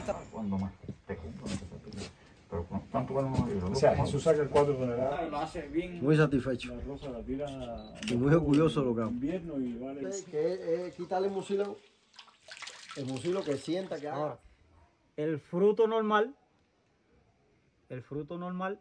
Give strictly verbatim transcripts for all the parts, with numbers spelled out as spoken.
está. Cuando más te compro, no te preocupes. Pero ¿cuánto vale un libro? O sea, Jesús saca cuatro toneladas. Lo hace bien. Muy satisfecho. La rosa la tira Y muy orgulloso de lo que hago. invierno y vale. Que es quitarle el mucílago, el mucílago que sienta que haga. Ahora, el fruto normal, el fruto normal.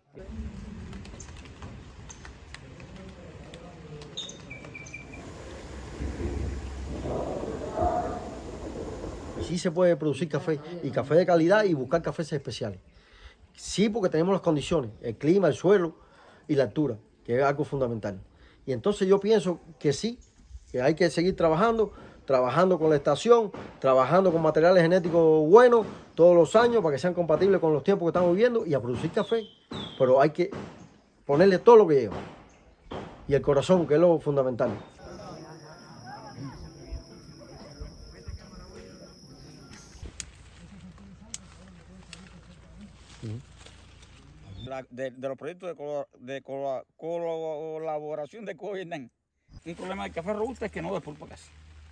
Sí se puede producir café, y café de calidad, y buscar cafés especiales. Sí, porque tenemos las condiciones, el clima, el suelo y la altura, que es algo fundamental. Y entonces yo pienso que sí, que hay que seguir trabajando, trabajando con la estación, trabajando con materiales genéticos buenos todos los años para que sean compatibles con los tiempos que estamos viviendo y a producir café. Pero hay que ponerle todo lo que lleva. Y el corazón, que es lo fundamental. La- de, de los proyectos de, colo- de colo- colaboración de gobiernan. Un problema del café robusto es que no despulpa casi.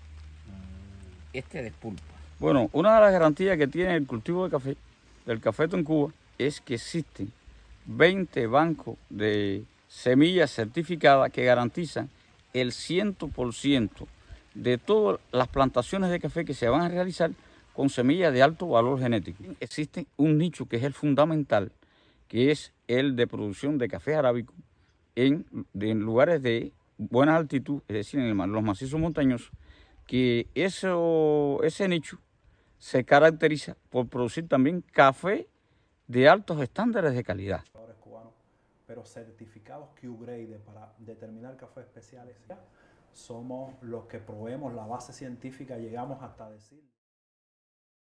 Este despulpa. Bueno, una de las garantías que tiene el cultivo de café, del cafeto en Cuba, es que existen veinte bancos de semillas certificadas que garantizan el cien por ciento de todas las plantaciones de café que se van a realizar con semillas de alto valor genético. Existe un nicho que es el fundamental, que es el de producción de café arábico en, en lugares de buena altitud, es decir, en el, los macizos montañosos, que eso, ese nicho se caracteriza por producir también café de altos estándares de calidad. Cubanos, pero certificados Q-Grade para determinar cafés especiales. Somos los que proveemos la base científica, llegamos hasta decir...